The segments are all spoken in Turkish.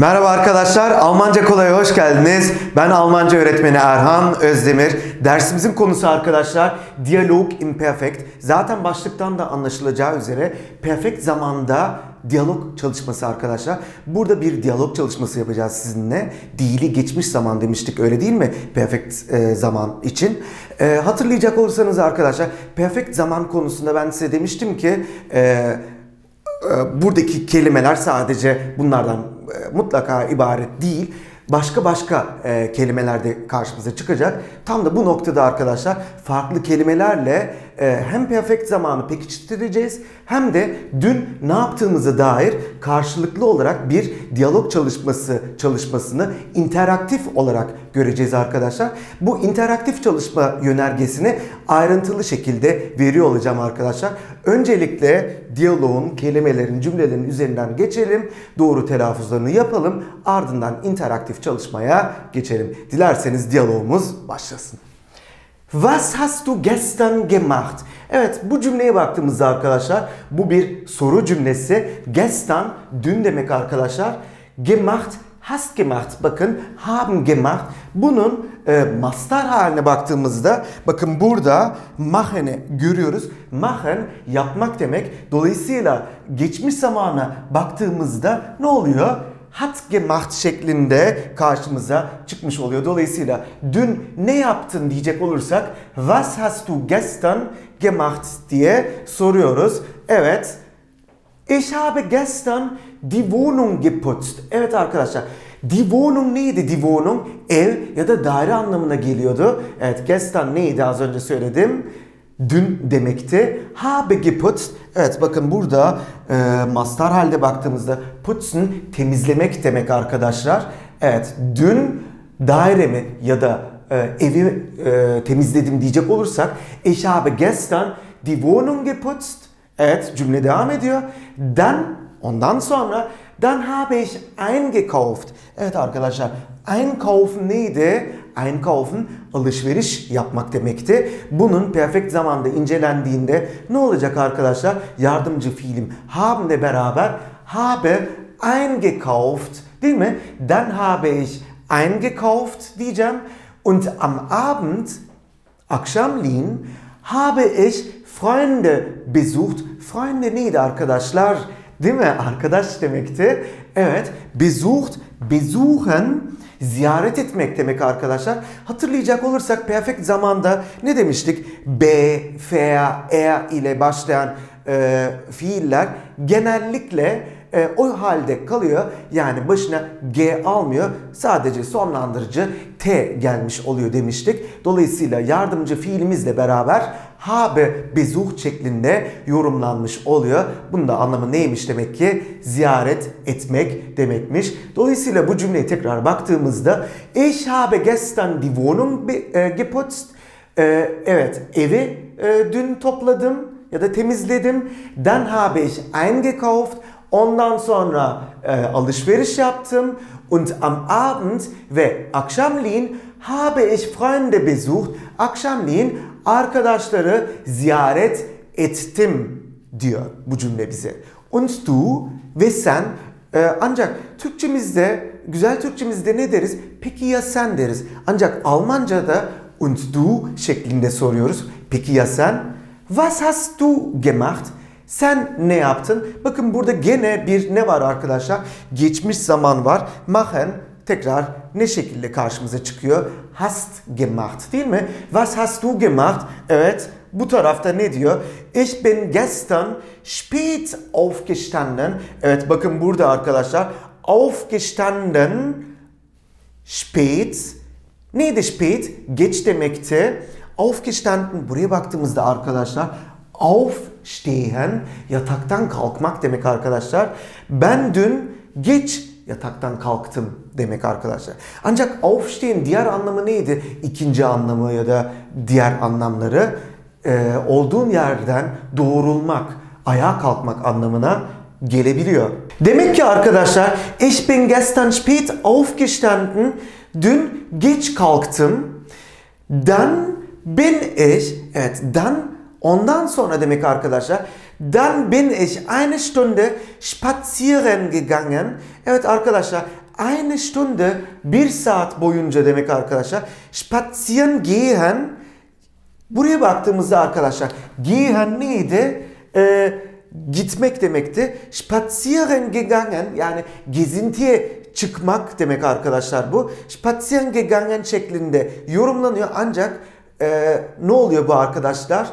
Merhaba arkadaşlar, Almanca Kolay'a hoş geldiniz. Ben Almanca öğretmeni Erhan Özdemir. Dersimizin konusu arkadaşlar diyalog im perfekt. Zaten başlıktan da anlaşılacağı üzere perfect zamanda diyalog çalışması arkadaşlar. Burada bir diyalog çalışması yapacağız sizinle. Dili geçmiş zaman demiştik, öyle değil mi? Perfect zaman için. Hatırlayacak olursanız arkadaşlar perfect zaman konusunda ben size demiştim ki buradaki kelimeler sadece bunlardan mutlaka ibaret değil. Başka kelimeler de karşımıza çıkacak. Tam da bu noktada arkadaşlar farklı kelimelerle hem perfect zamanı pekiştireceğiz hem de dün ne yaptığımıza dair karşılıklı olarak bir diyalog çalışmasını interaktif olarak göreceğiz arkadaşlar. Bu interaktif çalışma yönergesini ayrıntılı şekilde veriyor olacağım arkadaşlar. Öncelikle diyaloğun, kelimelerin, cümlelerin üzerinden geçelim. Doğru telaffuzlarını yapalım. Ardından interaktif çalışmaya geçelim. Dilerseniz diyalogumuz başlasın. Was hast du gestern gemacht? Evet, bu cümleye baktığımızda arkadaşlar bu bir soru cümlesi. Gestern dün demek arkadaşlar. Gemacht, hast gemacht. Bakın haben gemacht. Bunun mastar haline baktığımızda bakın burada machen'i görüyoruz. Machen yapmak demek. Dolayısıyla geçmiş zamana baktığımızda ne oluyor? Hat gemacht şeklinde karşımıza çıkmış oluyor. Dolayısıyla dün ne yaptın diyecek olursak was hast du gestern gemacht diye soruyoruz. Evet. Ich habe gestern die Wohnung geputzt. Evet arkadaşlar. Die Wohnung neydi? Die Wohnung ev ya da daire anlamına geliyordu. Evet, gestern neydi az önce söyledim. Dün demekti. Habe geputzt. Evet bakın burada mastar halde baktığımızda putzen temizlemek demek arkadaşlar. Evet, dün dairemi ya da evi temizledim diyecek olursak ich habe gestern die Wohnung geputzt. Evet, cümle devam ediyor. Ondan sonra dann habe ich eingekauft. Evet arkadaşlar, einkaufen neydi? Einkaufen alışveriş yapmak demekti. Bunun perfect zamanda incelendiğinde ne olacak arkadaşlar? Yardımcı fiilim haben ile beraber habe eingekauft, değil mi? Dann habe ich eingekauft diyeceğim. Und am Abend, akşamleyin, habe ich Freunde besucht. Freunde neydi arkadaşlar? Değil mi? Arkadaş demekti. Evet. Besucht, besuchen, ziyaret etmek demek arkadaşlar. Hatırlayacak olursak perfect zamanda ne demiştik? Be, fer, er ile başlayan fiiller genellikle o halde kalıyor. Yani başına G almıyor. Sadece sonlandırıcı T gelmiş oluyor demiştik. Dolayısıyla yardımcı fiilimizle beraber habe besucht şeklinde yorumlanmış oluyor. Bunun da anlamı neymiş demek ki? Ziyaret etmek demekmiş. Dolayısıyla bu cümleye tekrar baktığımızda ich habe gestern die Wohnung geputzt. Evet, evi dün topladım ya da temizledim. Dann habe ich eingekauft. Ondan sonra alışveriş yaptım. Und am Abend ve akşamleyin habe ich Freunde besucht. Akşamleyin arkadaşları ziyaret ettim diyor bu cümle bize. Und du ve sen, ancak Türkçemizde, güzel Türkçemizde ne deriz? Peki ya sen deriz. Ancak Almanca'da und du şeklinde soruyoruz. Peki ya sen? Was hast du gemacht? Sen ne yaptın? Bakın burada gene bir ne var arkadaşlar? Geçmiş zaman var. Machen tekrar ne şekilde karşımıza çıkıyor? Hast gemacht, değil mi? Was hast du gemacht? Evet, bu tarafta ne diyor? Ich bin gestern spät aufgestanden. Evet bakın burada arkadaşlar aufgestanden, spät. Neydi spät? Geç demekti. Aufgestanden, buraya baktığımızda arkadaşlar aufstehen, yataktan kalkmak demek arkadaşlar. Ben dün geç yataktan kalktım demek arkadaşlar. Ancak aufstehen diğer anlamı neydi? İkinci anlamı ya da diğer anlamları olduğun yerden doğrulmak, ayağa kalkmak anlamına gelebiliyor. Demek ki arkadaşlar ich bin gestern spät aufgestanden, dün geç kalktım. Dann bin ich, evet dann ondan sonra demek arkadaşlar. Dann bin ich eine Stunde spazieren gegangen. Evet arkadaşlar, eine Stunde, bir saat boyunca demek arkadaşlar. Spazieren gehen. Buraya baktığımızda arkadaşlar gehen neydi? Gitmek demekti. Spazieren gegangen yani gezintiye çıkmak demek arkadaşlar bu. Spazieren gegangen şeklinde yorumlanıyor ancak ne oluyor bu arkadaşlar?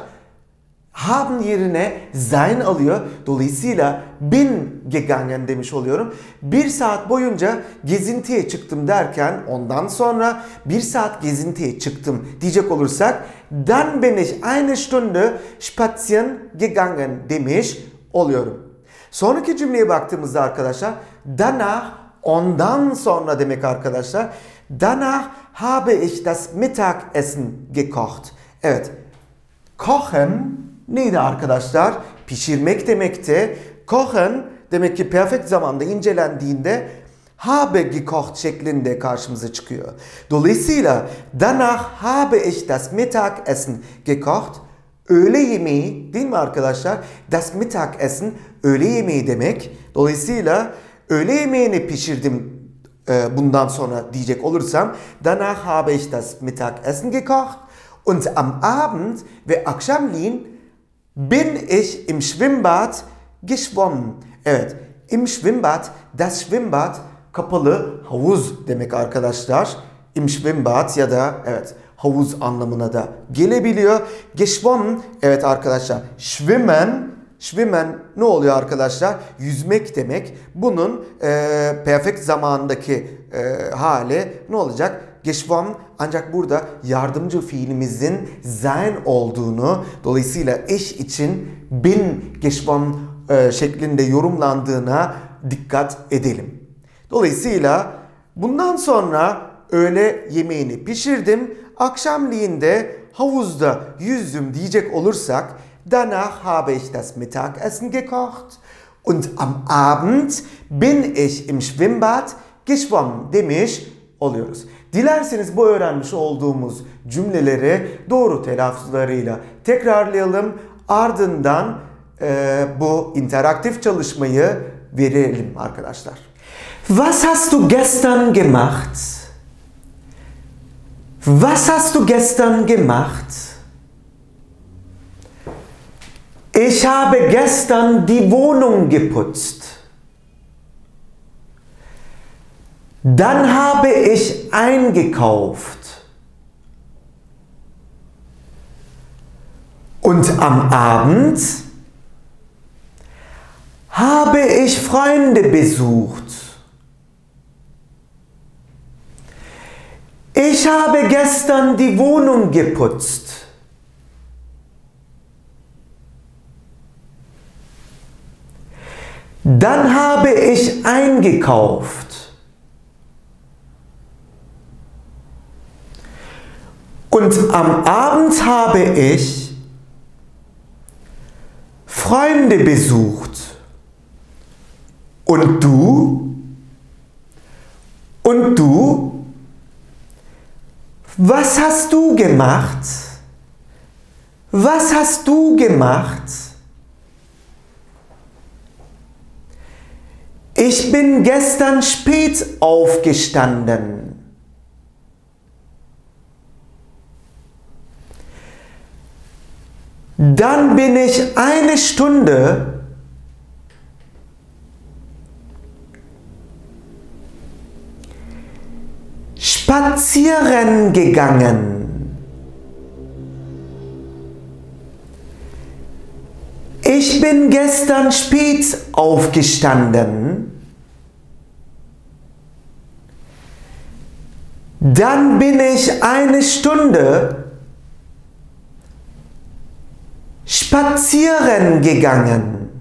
Haben yerine sein alıyor. Dolayısıyla bin gegangen demiş oluyorum. Bir saat boyunca gezintiye çıktım derken ondan sonra bir saat gezintiye çıktım diyecek olursak dann bin ich eine Stunde spazieren gegangen demiş oluyorum. Sonraki cümleye baktığımızda arkadaşlar danach ondan sonra demek arkadaşlar. Danach habe ich das Mittagessen gekocht. Evet. Kochen neydi arkadaşlar? Pişirmek demekti. Kochen demek ki perfect zamanda incelendiğinde habe gekocht şeklinde karşımıza çıkıyor. Dolayısıyla danach habe ich das Mittagessen gekocht. Öğle yemeği değil mi arkadaşlar? Das Mittagessen öğle yemeği demek. Dolayısıyla öğle yemeğini pişirdim bundan sonra diyecek olursam danach habe ich das Mittagessen gekocht und am Abend ve akşamleyin bin ich im Schwimmbad geschwommen. Evet, im Schwimmbad, das Schwimmbad kapalı havuz demek arkadaşlar. Im Schwimmbad ya da evet havuz anlamına da gelebiliyor. Geschwommen, evet arkadaşlar, schwimmen ne oluyor arkadaşlar? Yüzmek demek. Bunun perfect zamandaki hali ne olacak? Geschwommen ancak burada yardımcı fiilimizin sein olduğunu dolayısıyla eş için bin geschwommen şeklinde yorumlandığına dikkat edelim. Dolayısıyla bundan sonra öğle yemeğini pişirdim. Akşamleyin de havuzda yüzdüm diyecek olursak danach habe ich das Mittagessen gekocht und am Abend bin ich im Schwimmbad geschwommen demiş oluyoruz. Dilerseniz bu öğrenmiş olduğumuz cümleleri doğru telaffuzlarıyla tekrarlayalım. Ardından bu interaktif çalışmayı verelim arkadaşlar. Was hast du gestern gemacht? Was hast du gestern gemacht? Ich habe gestern die Wohnung geputzt. Dann habe ich eingekauft. Und am Abend habe ich Freunde besucht. Ich habe gestern die Wohnung geputzt. Dann habe ich eingekauft. Und am Abend habe ich Freunde besucht. Und du? Und du? Was hast du gemacht? Was hast du gemacht? Ich bin gestern spät aufgestanden. Dann bin ich eine Stunde spazieren gegangen. Ich bin gestern spät aufgestanden. Dann bin ich eine Stunde spazieren gegangen.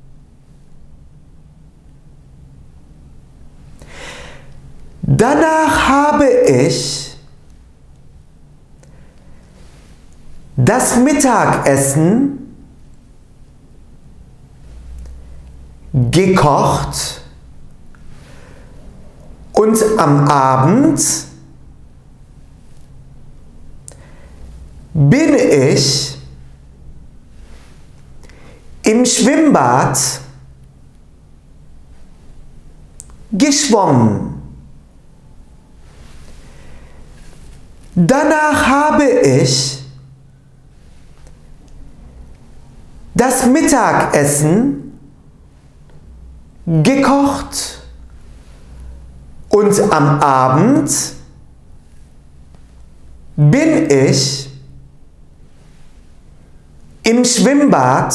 Danach habe ich das Mittagessen gekocht und am Abend bin ich im Schwimmbad geschwommen. Danach habe ich das Mittagessen gekocht und am Abend bin ich im Schwimmbad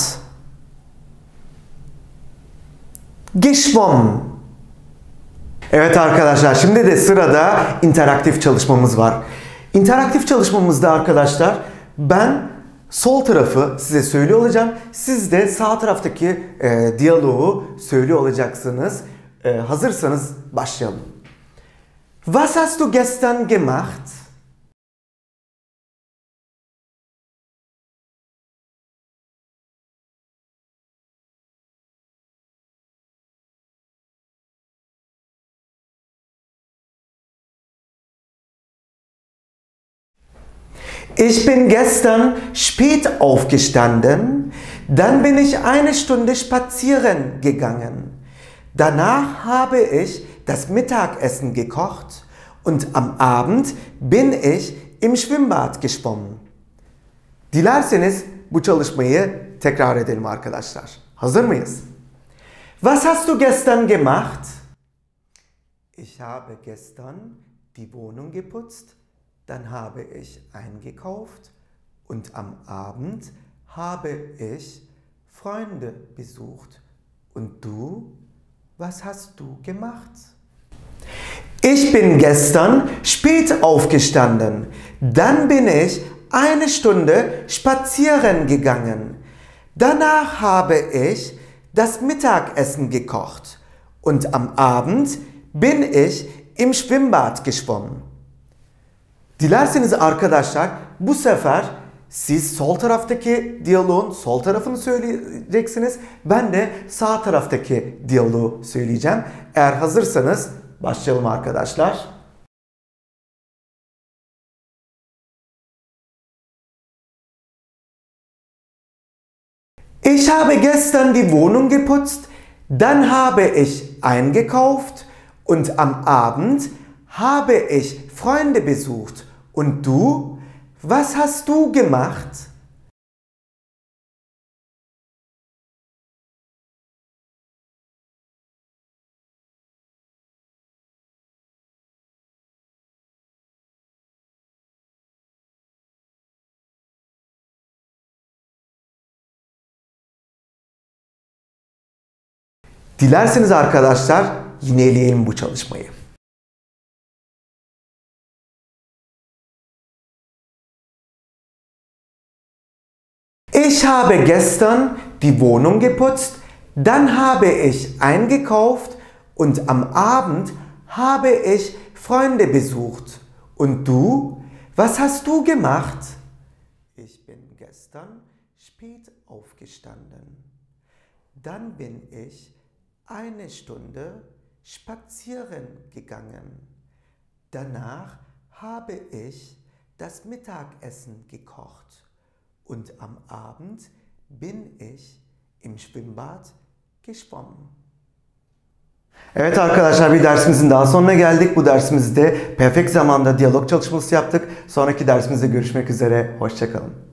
geschwommen. Evet arkadaşlar, şimdi de sırada interaktif çalışmamız var. İnteraktif çalışmamızda arkadaşlar ben sol tarafı size söylüyor olacağım. Siz de sağ taraftaki diyaloğu söylüyor olacaksınız. Hazırsanız başlayalım. Was hast du gestern gemacht? Ich bin gestern spät aufgestanden, dann bin ich eine Stunde spazieren gegangen. Danach habe ich das Mittagessen gekocht und am Abend bin ich im Schwimmbad geschwommen. Dilerseniz bu çalışmayı tekrar edelim arkadaşlar. Hazır mıyız? Was hast du gestern gemacht? Ich habe gestern die Wohnung geputzt. Dann habe ich eingekauft und am Abend habe ich Freunde besucht. Und du, was hast du gemacht? Ich bin gestern spät aufgestanden. Dann bin ich eine Stunde spazieren gegangen. Danach habe ich das Mittagessen gekocht. Und am Abend bin ich im Schwimmbad geschwommen. Dilerseniz arkadaşlar bu sefer siz sol taraftaki diyaloğun sol tarafını söyleyeceksiniz. Ben de sağ taraftaki diyaloğu söyleyeceğim. Eğer hazırsanız başlayalım arkadaşlar. Ich habe gestern die Wohnung geputzt, dann habe ich eingekauft und am Abend habe ich Freunde besucht. Und du? Was hast du gemacht? Dilerseniz arkadaşlar yineleyelim bu çalışmayı. Ich habe gestern die Wohnung geputzt, dann habe ich eingekauft und am Abend habe ich Freunde besucht. Und du? Was hast du gemacht? Ich bin gestern spät aufgestanden. Dann bin ich eine Stunde spazieren gegangen. Danach habe ich das Mittagessen gekocht. Und am Abend bin ich im Schwimmbad geschwommen. Evet arkadaşlar, bir dersimizin daha sonuna geldik. Bu dersimizde perfect zamanda diyalog çalışması yaptık. Sonraki dersimizde görüşmek üzere. Hoşça kalın.